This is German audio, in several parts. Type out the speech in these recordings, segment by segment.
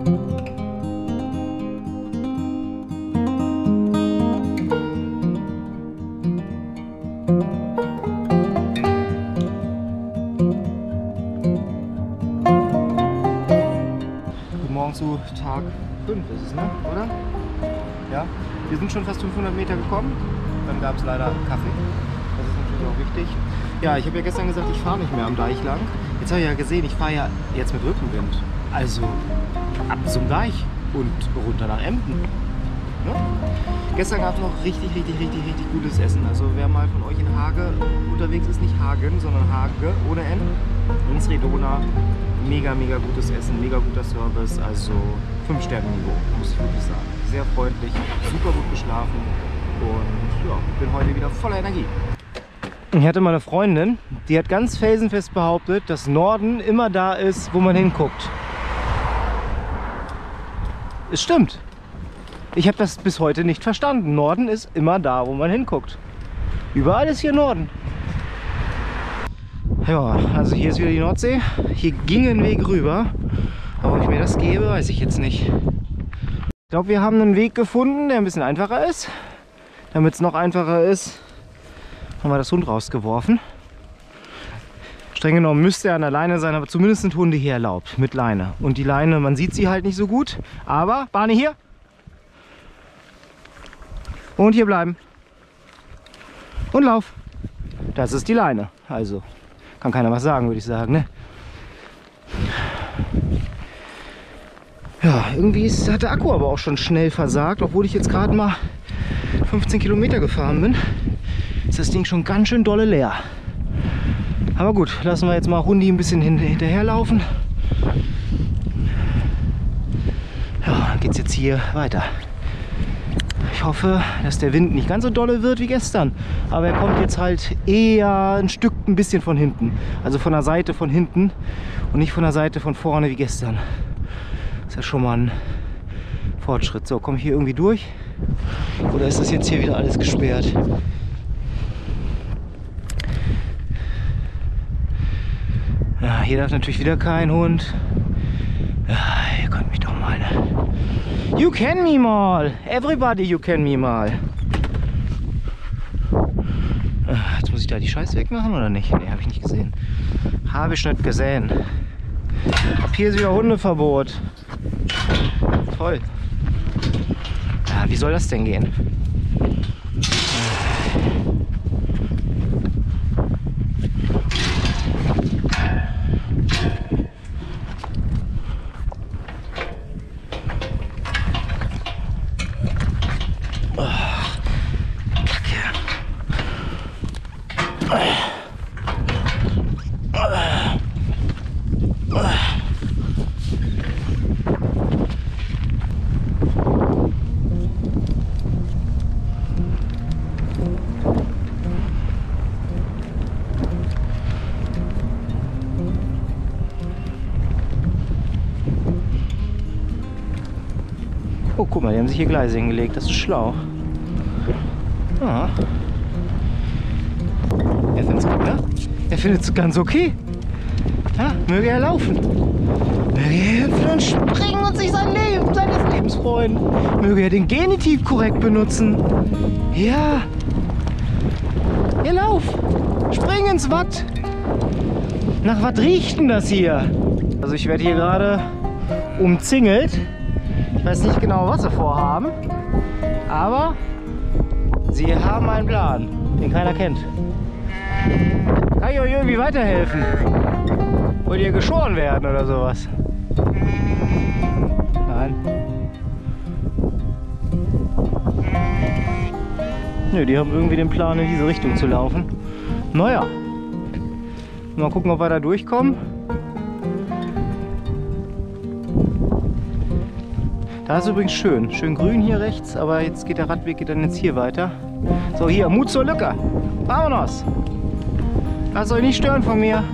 Zu Tag 5 ist es, ne? Oder? Ja. Wir sind schon fast 500 Meter gekommen. Dann gab es leider Kaffee. Das ist natürlich auch wichtig. Ja, ich habe ja gestern gesagt, ich fahre nicht mehr am Deich lang. Jetzt habe ich ja gesehen, ich fahre ja jetzt mit Rückenwind. Also ab zum Deich und runter nach Emden. Ne? Gestern gab es noch richtig gutes Essen. Also wer mal von euch in Hage unterwegs ist, nicht Hagen, sondern Hage ohne N, ins Redona. Mega gutes Essen, mega guter Service, also 5-Sterne-Niveau, muss ich wirklich sagen. Sehr freundlich, super gut geschlafen und ja, bin heute wieder voller Energie. Ich hatte mal eine Freundin, die hat ganz felsenfest behauptet, dass Norden immer da ist, wo man hinguckt. Es stimmt. Ich habe das bis heute nicht verstanden. Norden ist immer da, wo man hinguckt. Überall ist hier Norden. Ja, also hier ist wieder die Nordsee. Hier ging ein Weg rüber. Aber ob ich mir das gebe, weiß ich jetzt nicht. Ich glaube, wir haben einen Weg gefunden, der ein bisschen einfacher ist. Damit es noch einfacher ist, haben wir das Hund rausgeworfen. Streng genommen müsste er an der Leine sein, aber zumindest sind Hunde hier erlaubt mit Leine. Und die Leine, man sieht sie halt nicht so gut. Aber, Barney hier. Und hier bleiben. Und lauf. Das ist die Leine. Also kann keiner was sagen, würde ich sagen, ne? Ja, irgendwie hat der Akku aber auch schon schnell versagt, obwohl ich jetzt gerade mal 15 Kilometer gefahren bin. Ist das Ding schon ganz schön dolle leer. Aber gut, lassen wir jetzt mal Hundi ein bisschen hinterherlaufen. Ja, dann geht es jetzt hier weiter. Ich hoffe, dass der Wind nicht ganz so dolle wird wie gestern. Aber er kommt jetzt halt eher ein bisschen von hinten. Also von der Seite von hinten und nicht von der Seite von vorne wie gestern. Das ist ja schon mal ein Fortschritt. So, komme ich hier irgendwie durch? Oder ist das jetzt hier wieder alles gesperrt? Ja, hier darf natürlich wieder kein Hund. Ja, ihr könnt mich doch mal. Ne? You can me mal! Everybody you can me mal! Jetzt muss ich da die Scheiße wegmachen oder nicht? Ne, habe ich nicht gesehen. Habe ich nicht gesehen. Ab hier ist wieder Hundeverbot. Toll. Ja, wie soll das denn gehen? Oh, guck mal, die haben sich hier Gleise hingelegt. Das ist schlau. Ah. Er findet es gut, ne? Er findet es ganz okay. Ja, möge er laufen. Möge er hüpfen und springen und sich seines Lebens freuen. Möge er den Genitiv korrekt benutzen. Ja. Ja, lauf. Spring ins Watt. Nach was riecht denn das hier? Also ich werde hier gerade umzingelt. Ich weiß nicht genau, was sie vorhaben, aber sie haben einen Plan, den keiner kennt. Kann ich euch irgendwie weiterhelfen? Wollt ihr geschoren werden oder sowas? Nein. Nö, die haben irgendwie den Plan, in diese Richtung zu laufen. Naja. Mal gucken, ob wir da durchkommen. Da ist übrigens schön grün hier rechts, aber jetzt geht der Radweg dann jetzt hier weiter. So, hier, Mut zur Lücke. Vamonos. Lasst euch nicht stören von mir.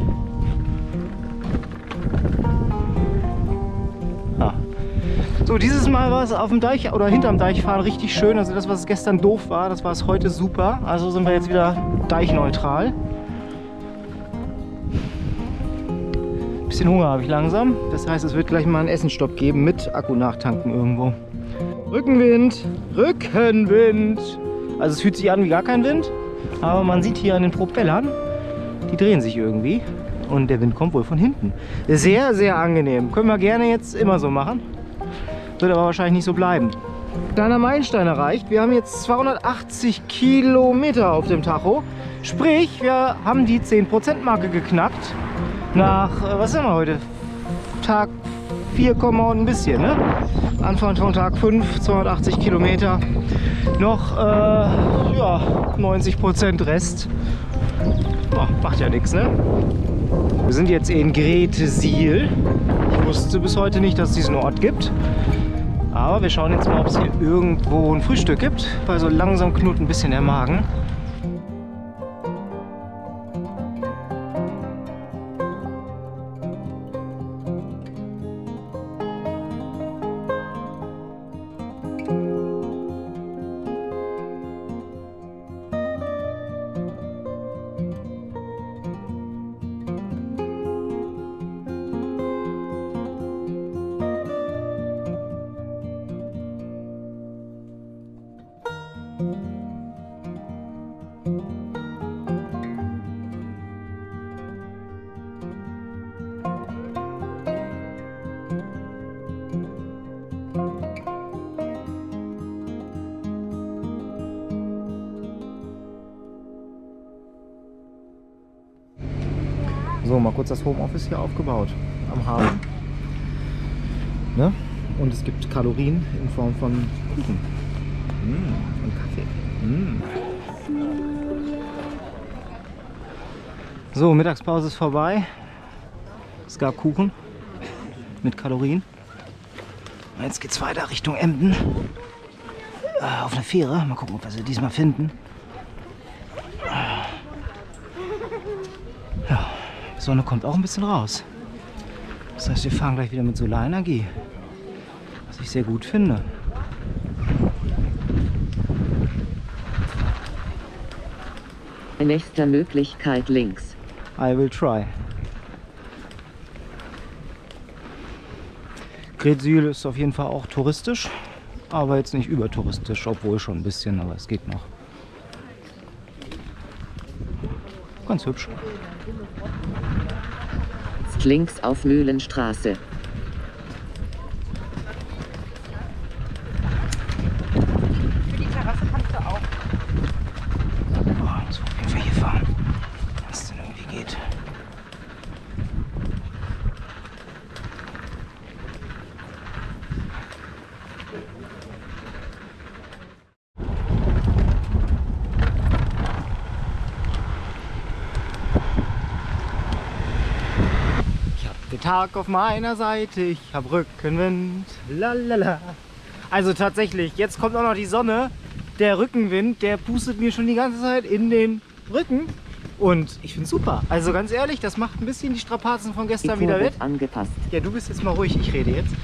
Ah. So, dieses Mal war es auf dem Deich oder hinterm Deich fahren richtig schön. Also das, was gestern doof war, das war es heute super. Also sind wir jetzt wieder deichneutral. bisschen Hunger habe ich langsam. Das heißt, es wird gleich mal einen Essenstopp geben mit Akku nachtanken irgendwo. Rückenwind, Rückenwind. Also es fühlt sich an wie gar kein Wind, aber man sieht hier an den Propellern, die drehen sich irgendwie und der Wind kommt wohl von hinten. Sehr, sehr angenehm. Können wir gerne jetzt immer so machen. Wird aber wahrscheinlich nicht so bleiben. Kleiner Meilenstein erreicht. Wir haben jetzt 280 Kilometer auf dem Tacho. Sprich, wir haben die 10%-Marke geknackt. Nach, was sind wir heute? Tag 4, und ein bisschen, ne? Anfang von Tag 5, 280 Kilometer. Noch ja, 90% Rest. Oh, macht ja nichts, ne? Wir sind jetzt in Gretesil. Ich wusste bis heute nicht, dass es diesen Ort gibt. Aber wir schauen jetzt mal, ob es hier irgendwo ein Frühstück gibt, weil so langsam knurrt ein bisschen der Magen. So, mal kurz das Homeoffice hier aufgebaut am Hafen. Ne? Und es gibt Kalorien in Form von Kuchen und Kaffee. So, Mittagspause ist vorbei. Es gab Kuchen mit Kalorien. Und jetzt geht es weiter Richtung Emden. Auf eine Fähre. Mal gucken, ob wir sie diesmal finden. Ja, die Sonne kommt auch ein bisschen raus. Das heißt, wir fahren gleich wieder mit Solarenergie. Was ich sehr gut finde. Nächste Möglichkeit links. I will try. Gretesil ist auf jeden Fall auch touristisch, aber jetzt nicht übertouristisch, obwohl schon ein bisschen, aber es geht noch. Ganz hübsch. Jetzt links auf Mühlenstraße. Für die Terrasse kannst du auch. Oh, muss auf jeden Fall hier fahren, wenn es denn irgendwie geht. Den Tag auf meiner Seite, ich hab Rückenwind, lalala. Also tatsächlich, jetzt kommt auch noch die Sonne, der Rückenwind, der pustet mir schon die ganze Zeit in den Rücken und ich find's super. Also ganz ehrlich, das macht ein bisschen die Strapazen von gestern wieder wett. Angepasst. Ja, du bist jetzt mal ruhig, ich rede jetzt.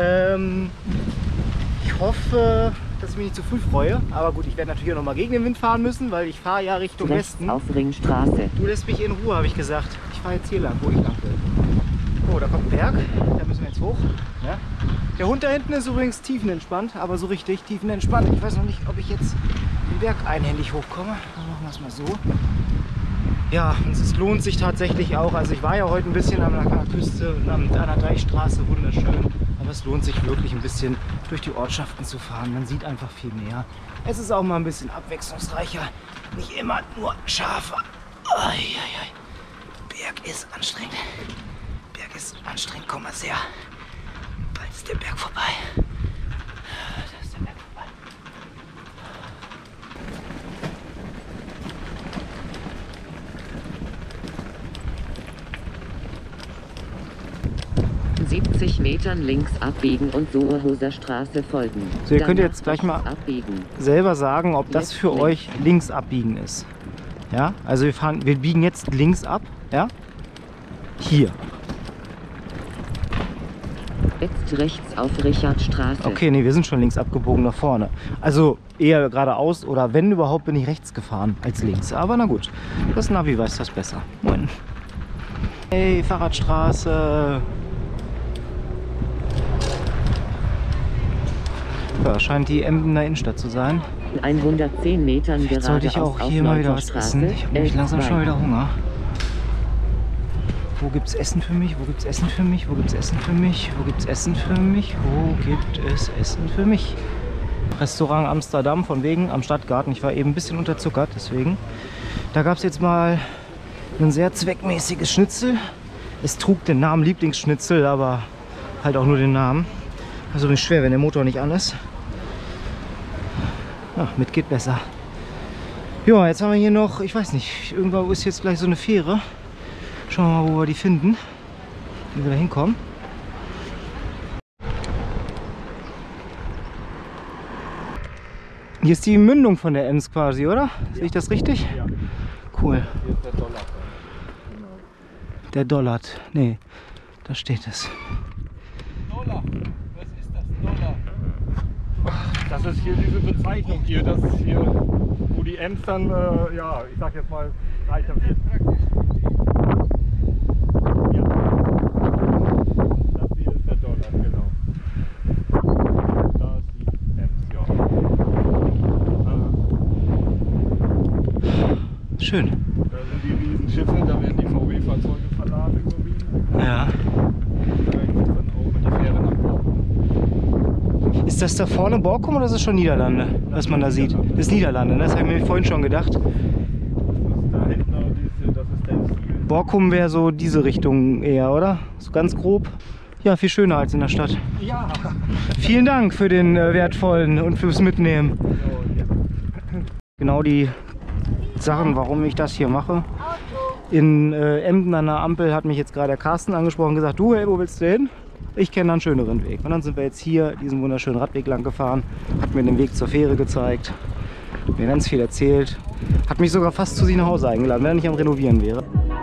Ich hoffe, dass ich mich nicht zu früh freue, aber gut, ich werde natürlich auch noch mal gegen den Wind fahren müssen, weil ich fahre ja Richtung Rechts Westen. auf Ringstraße. Du lässt mich in Ruhe, habe ich gesagt. Ich fahre jetzt hier lang, wo ich lang will. Oh, da kommt ein Berg, da müssen wir jetzt hoch. Ja. Der Hund da hinten ist übrigens tiefenentspannt, aber so richtig tiefenentspannt. Ich weiß noch nicht, ob ich jetzt den Berg einhändig hochkomme. Dann machen wir es mal so. Ja, und es lohnt sich tatsächlich auch. Also ich war ja heute ein bisschen an der Küste und an der Deichstraße, wunderschön. Aber es lohnt sich wirklich ein bisschen durch die Ortschaften zu fahren. Man sieht einfach viel mehr. Es ist auch mal ein bisschen abwechslungsreicher. Nicht immer nur Schafe. Eieiei. Berg ist anstrengend. Berg ist anstrengend, komm mal sehr. Bald ist der Berg vorbei. Da ist der Berg vorbei. 70 Metern links abbiegen und Sohoser Straße folgen. So, ihr könnt Danach jetzt gleich mal abbiegen. selber sagen, ob das Jetzt für links. euch links abbiegen ist. Ja, also wir biegen jetzt links ab, ja? Hier. Jetzt rechts auf Richardstraße. Okay, nee, wir sind schon links abgebogen nach vorne. Also eher geradeaus oder wenn überhaupt bin ich rechts gefahren als links. Aber na gut, das Navi weiß das besser. Moin. Hey, Fahrradstraße. Ja, scheint die Emdener Innenstadt zu sein. 110 Metern Jetzt sollte ich auch hier mal wieder was essen. Ich habe nämlich langsam schon wieder Hunger. Wo gibt's Essen für mich? Wo gibt's Essen für mich? Wo gibt's Essen für mich? Wo gibt's Essen für mich? Wo gibt es Essen für mich? Restaurant Amsterdam von wegen am Stadtgarten. Ich war eben ein bisschen unterzuckert, deswegen. Da gab es jetzt mal ein sehr zweckmäßiges Schnitzel. Es trug den Namen Lieblingsschnitzel, aber halt auch nur den Namen. Also nicht schwer, wenn der Motor nicht an ist. Ja, mit geht besser. Ja, jetzt haben wir hier noch, ich weiß nicht, irgendwo ist jetzt gleich so eine Fähre. Schauen wir mal, wo wir die finden, wie wir da hinkommen. Hier ist die Mündung von der Ems quasi, oder? Sehe ich das richtig? Ja. Cool. Hier ist der Dollar. Genau. Der Dollard. Nee, da steht es. Dollar. Was ist das Dollar? Das ist hier diese Bezeichnung hier. Das ist hier, wo die Ems dann, ja, ich sag jetzt mal, breiter wird. Ja. Das hier ist der Dollar, genau. Da ist die Ems, ja. Schön. Da sind die Riesenschiffe, da werden die VW-Fahrzeuge verladen überwiegend. Ja. Da geht es dann auch mit der Fähre nach Borkum. Ist das da vorne Borkum oder ist das schon Niederlande, was man da sieht? Das ist Niederlande, ne? Das habe ich mir vorhin schon gedacht. Das ist da hinten, das ist der Ziel. Borkum wäre so diese Richtung eher, oder? So ganz grob. Ja, viel schöner als in der Stadt. Ja. Vielen Dank für den wertvollen und fürs Mitnehmen. Genau die Sachen, warum ich das hier mache. In Emden an der Ampel hat mich jetzt gerade der Carsten angesprochen und gesagt, du, hey, wo willst du hin? Ich kenne einen schöneren Weg. Und dann sind wir jetzt hier diesen wunderschönen Radweg lang gefahren, hat mir den Weg zur Fähre gezeigt, mir ganz viel erzählt, hat mich sogar fast zu sich nach Hause eingeladen, wenn er nicht am Renovieren wäre.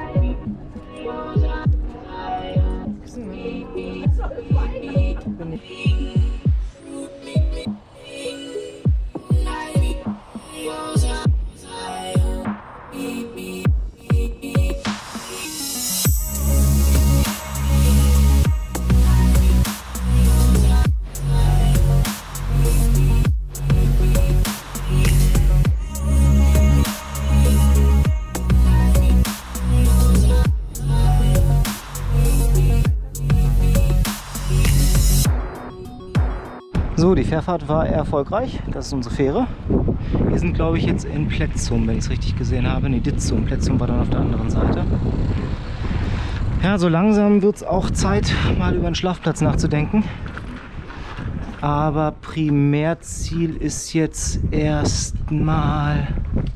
So, die Fährfahrt war erfolgreich. Das ist unsere Fähre. Wir sind, glaube ich, jetzt in Plätzum, wenn ich es richtig gesehen habe. Ne, Ditzum. Plätzum war dann auf der anderen Seite. Ja, so langsam wird es auch Zeit, mal über einen Schlafplatz nachzudenken. Aber Primärziel ist jetzt erstmal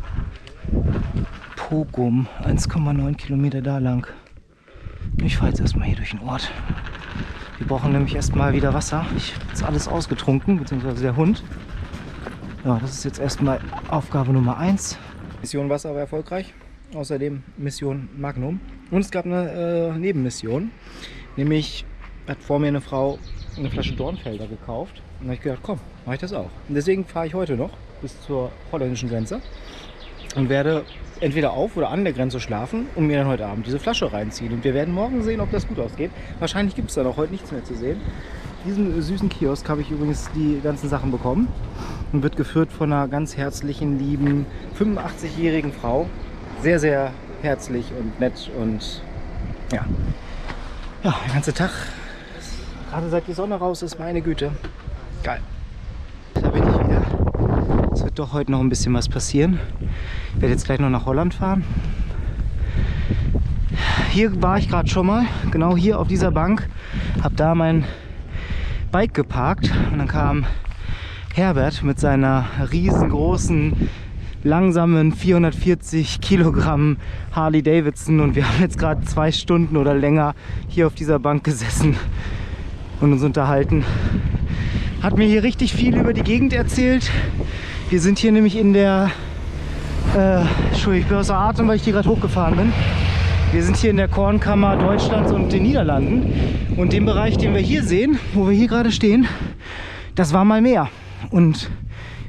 Pogum. 1,9 Kilometer da lang. Ich fahre jetzt erstmal hier durch den Ort. Wir brauchen nämlich erstmal wieder Wasser. Ich habe jetzt alles ausgetrunken, beziehungsweise der Hund. Ja, das ist jetzt erstmal Aufgabe Nummer 1. Mission Wasser war erfolgreich. Außerdem Mission Magnum. Und es gab eine Nebenmission. Nämlich hat vor mir eine Frau eine Flasche Dornfelder gekauft. Und da habe ich gedacht, komm, mache ich das auch. Und deswegen fahre ich heute noch bis zur holländischen Grenze. Und werde entweder auf oder an der Grenze schlafen und mir dann heute Abend diese Flasche reinziehen. Und wir werden morgen sehen, ob das gut ausgeht. Wahrscheinlich gibt es dann auch heute nichts mehr zu sehen. Diesen süßen Kiosk habe ich übrigens die ganzen Sachen bekommen und wird geführt von einer ganz herzlichen, lieben 85-jährigen Frau. Sehr, sehr herzlich und nett und ja. Ja, der ganze Tag, gerade seit die Sonne raus ist, meine Güte. Geil. Da bin ich wieder. Es wird doch heute noch ein bisschen was passieren. Ich werde jetzt gleich noch nach Holland fahren. Hier war ich gerade schon mal, genau hier auf dieser Bank. Habe da mein Bike geparkt und dann kam Herbert mit seiner riesengroßen, langsamen 440 Kilogramm Harley Davidson und wir haben jetzt gerade 2 Stunden oder länger hier auf dieser Bank gesessen und uns unterhalten. Hat mir hier richtig viel über die Gegend erzählt. Wir sind hier nämlich in der, Entschuldigung, ich bin außer Atem, weil ich hier gerade hochgefahren bin. Wir sind hier in der Kornkammer Deutschlands und den Niederlanden. Und den Bereich, den wir hier sehen, wo wir hier gerade stehen, das war mal Meer. Und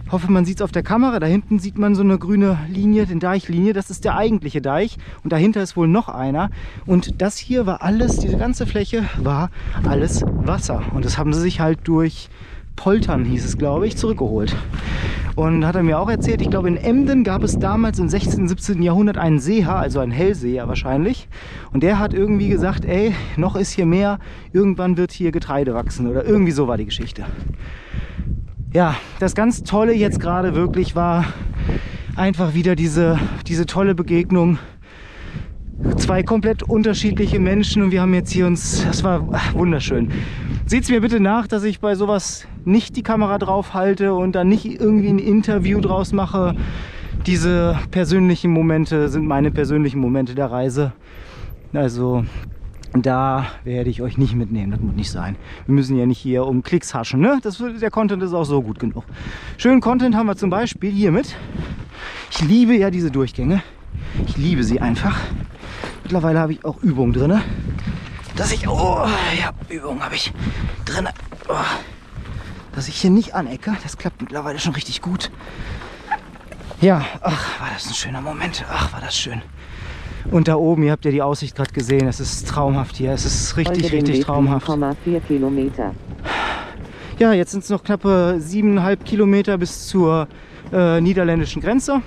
hoffe, man sieht es auf der Kamera. Da hinten sieht man so eine grüne Linie, den Deichlinie. Das ist der eigentliche Deich. Und dahinter ist wohl noch einer. Und das hier war alles, diese ganze Fläche war alles Wasser. Und das haben sie sich halt durch Poltern, hieß es, glaube ich, zurückgeholt. Und hat er mir auch erzählt, ich glaube, in Emden gab es damals im 16., 17. Jahrhundert einen Seher, also einen Hellseher wahrscheinlich. Und der hat irgendwie gesagt, ey, noch ist hier mehr, irgendwann wird hier Getreide wachsen. Oder irgendwie so war die Geschichte. Ja, das ganz Tolle jetzt gerade wirklich war einfach wieder diese tolle Begegnung. Zwei komplett unterschiedliche Menschen und wir haben jetzt hier uns, das war wunderschön. Seht es mir bitte nach, dass ich bei sowas nicht die Kamera drauf halte und dann nicht irgendwie ein Interview draus mache. Diese persönlichen Momente sind meine persönlichen Momente der Reise. Also da werde ich euch nicht mitnehmen, das muss nicht sein. Wir müssen ja nicht hier um Klicks haschen, ne? Der Content ist auch so gut genug. Schönen Content haben wir zum Beispiel hiermit. Ich liebe ja diese Durchgänge. Ich liebe sie einfach. Mittlerweile habe ich auch Übung drin, dass ich, oh ja, Übung habe ich drin, oh, dass ich hier nicht anecke. Das klappt mittlerweile schon richtig gut. Ja, ach, war das ein schöner Moment. Ach, war das schön. Und da oben, ihr habt ja die Aussicht gerade gesehen, es ist traumhaft hier. Es ist richtig, richtig traumhaft. 7,4 Kilometer. Ja, jetzt sind es noch knappe 7,5 Kilometer bis zur niederländischen Grenze.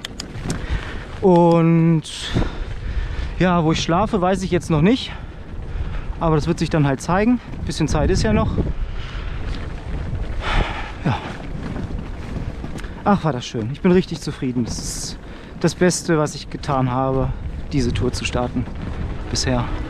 Und ja, wo ich schlafe, weiß ich jetzt noch nicht. Aber das wird sich dann halt zeigen. Ein bisschen Zeit ist ja noch. Ja. Ach, war das schön. Ich bin richtig zufrieden. Das ist das Beste, was ich getan habe, diese Tour zu starten bisher.